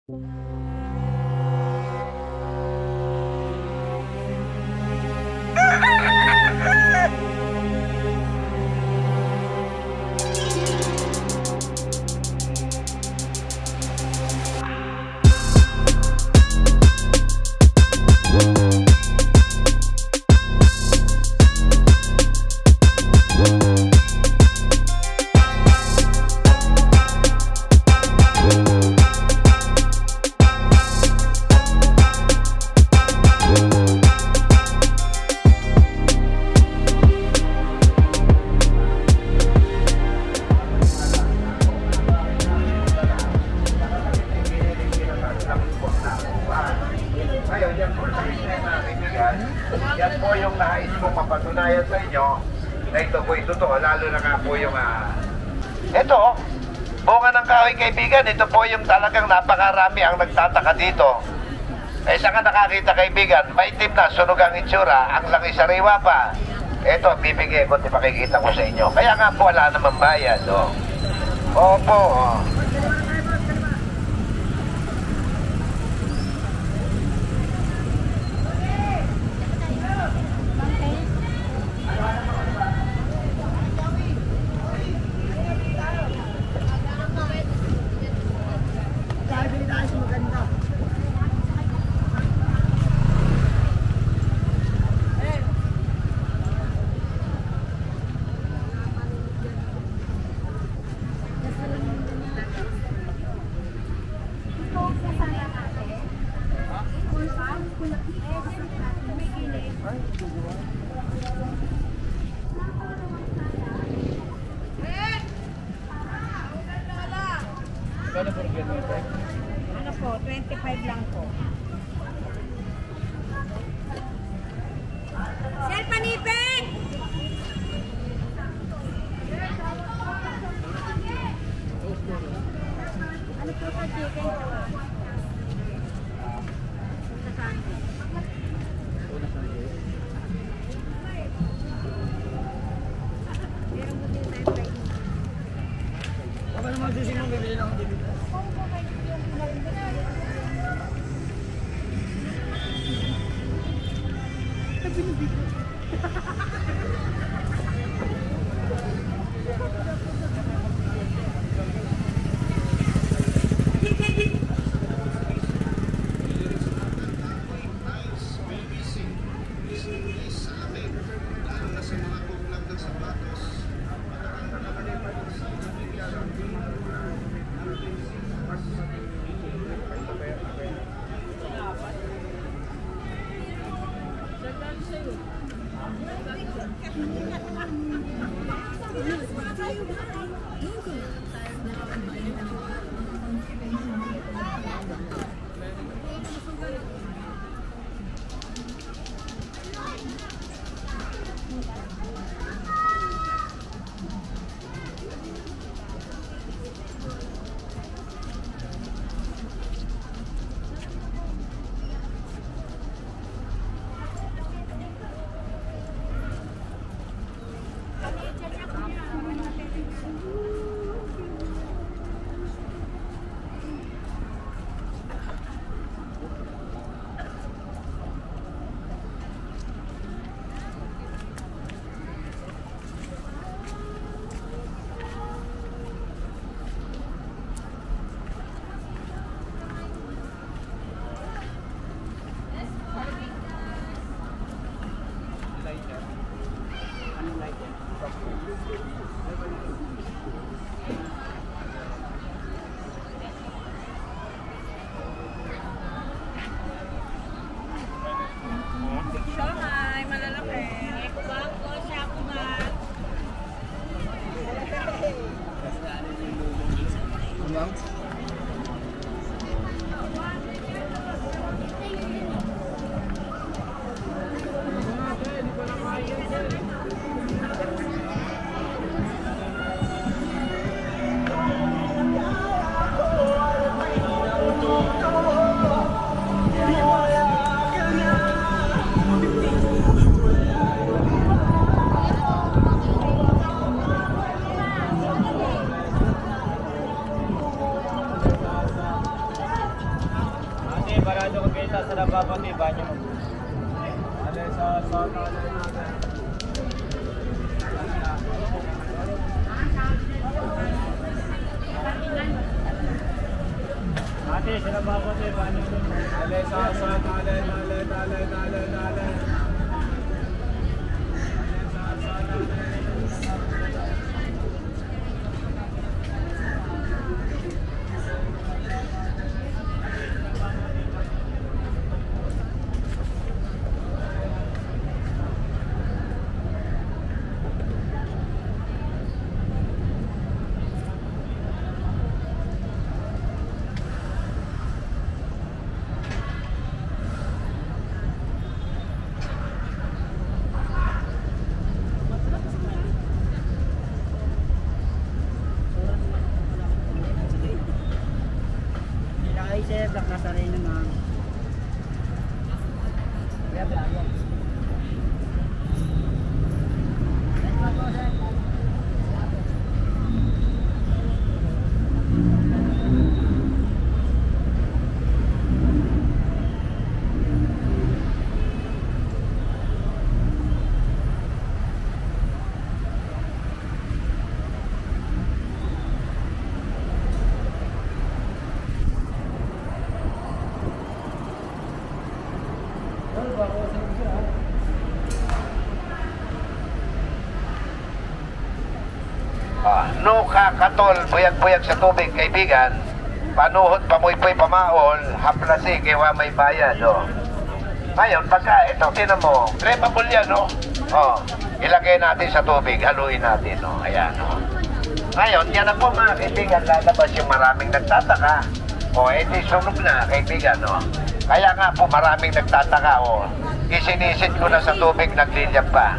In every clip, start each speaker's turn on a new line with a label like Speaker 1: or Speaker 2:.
Speaker 1: Yan po yung nais ko mapatunayan sa inyo na ito po yung totoo, lalo na nga po yung ito, bunga ng kahoy kaibigan, ito po yung talagang napakarami ang nagtataka dito. Eh saan ka nakakita kaibigan, maitim na, sunog ang itsura, ang langis sariwa pa. Ito, bibigay ko, makikita ko sa inyo. Kaya nga po, wala namang bayad, oh. Opo, oh.
Speaker 2: Ano po, 25 lang po. Sir, panipin! Ano po sa chicken?
Speaker 3: Baka naman susi mo bibili ng DVD. sa nababag, iba niyo mo. Alay sa ate, sa nababag, iba niyo mo. Alay sa alay.
Speaker 1: No kakatol, buyag-buyag sa tubig, kaibigan. Panuhot, pamuy-puy, pamaol, haplasi, kiwa may bayad, oh. Ngayon, pagka, ito, tinan mo, cremable yan, no? Oh, ilagay natin sa tubig, haluin natin, no? Ayan, no? Ngayon, yan na po, mga kaibigan, lalabas yung maraming nagtataka. O, edi sunog na, kaibigan, no? Kaya nga po, maraming nagtataka, o. Isinisid ko na sa tubig, nagliliyab pa.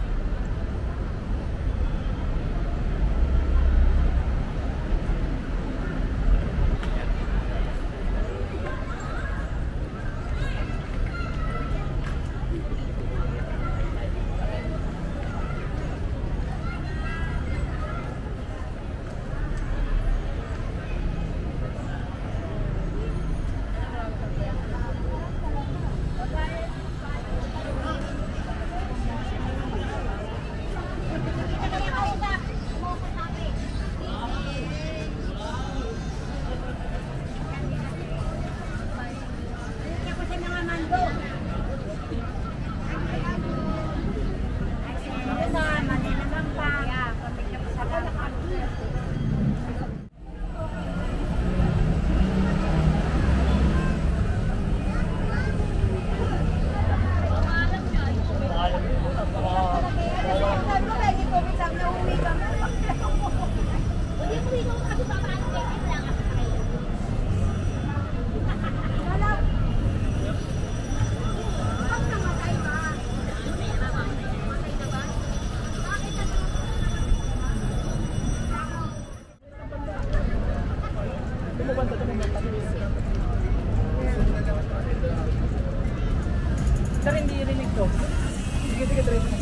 Speaker 3: Sir, hindi rinig to. Sige, try mo.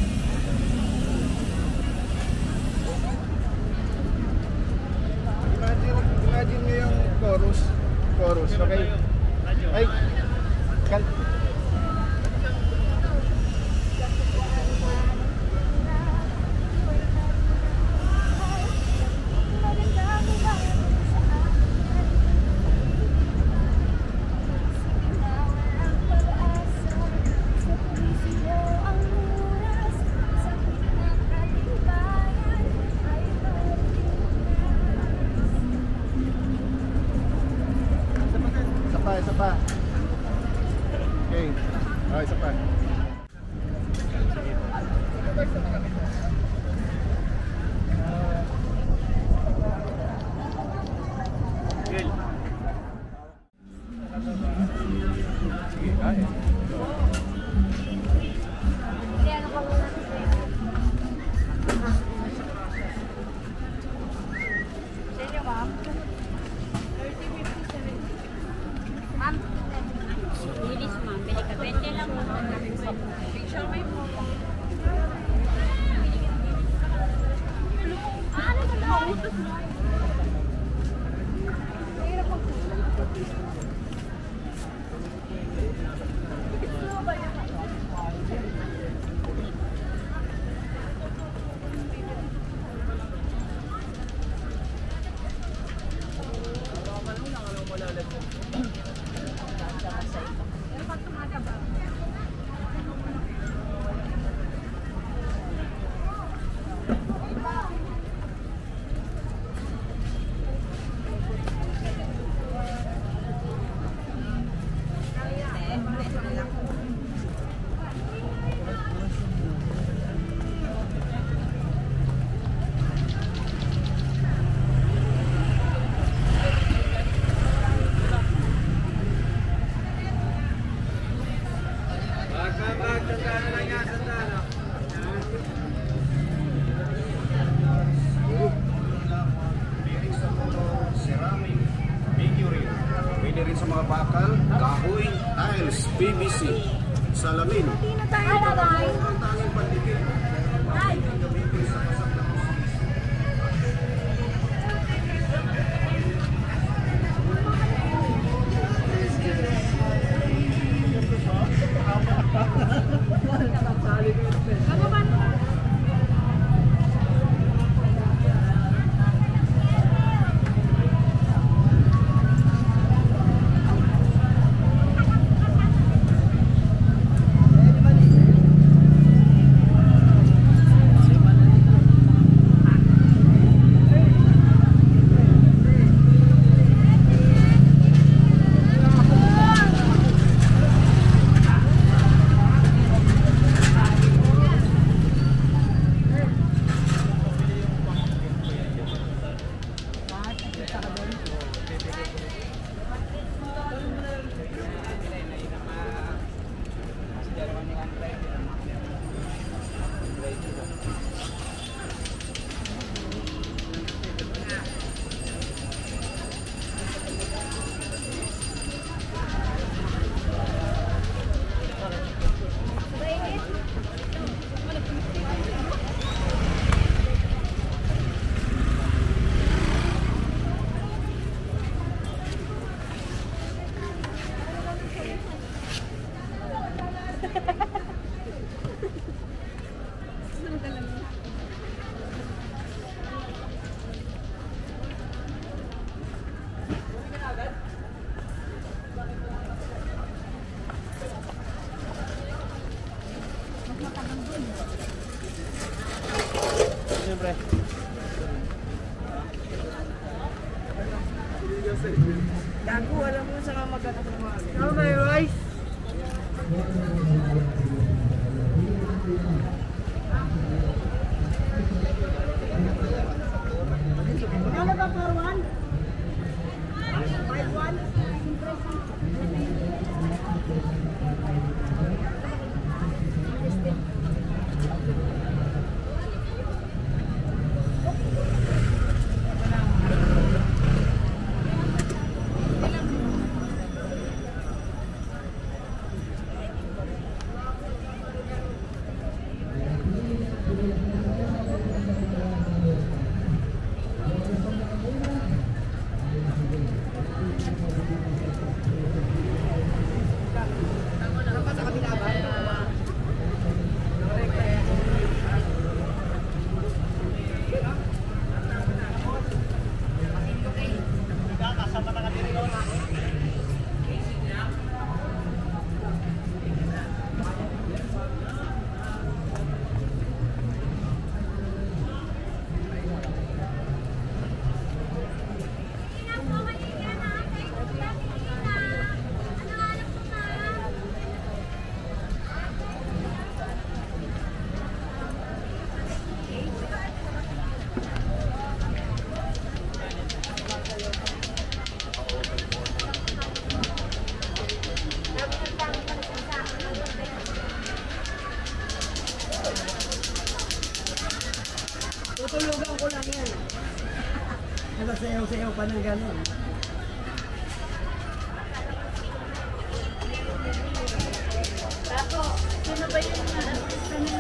Speaker 3: Imagine nyo yung chorus, okay? Ay, isa pa. Okay. Oh, isa pa. Miguel. Sige, kaya.
Speaker 4: rin sa mga bakal, kahoy, tiles, PVC, salamin.
Speaker 2: Hindi na tayo lalay.
Speaker 4: Ang tanging pandikit. Gamitin sa kasama.
Speaker 3: Siyempre.
Speaker 2: Gago, alam mo sa magkakasama. Oh, may rice. Ano ba for one? 5-1? Tutulugan ko lang yan. Sayaw-sayaw pa ng gano'n. Ako, sino ba yung artista ng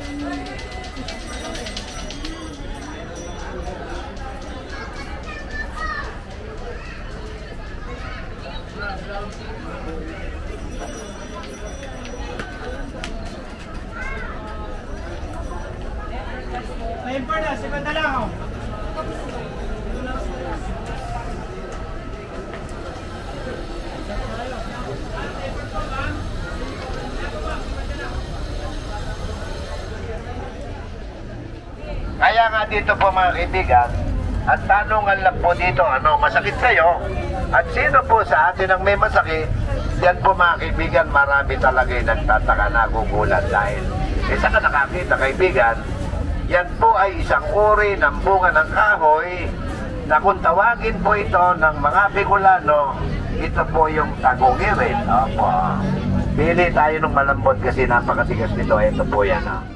Speaker 3: May importa, 50 lang ako.
Speaker 1: Kaya nga dito po mga kaibigan, at tanungan lang po dito, ano, masakit kayo? At sino po sa atin ang may masakit? Yan po mga kaibigan, marami talaga yung nagtataka, nagugulat dahil isa ka nakakita kaibigan, yan po ay isang uri ng bunga ng kahoy na kung tawagin po ito ng mga Bicolano, ito po yung tagungirin. Opo. Pili tayo ng malambot kasi napakatigas nito. Ito po yan.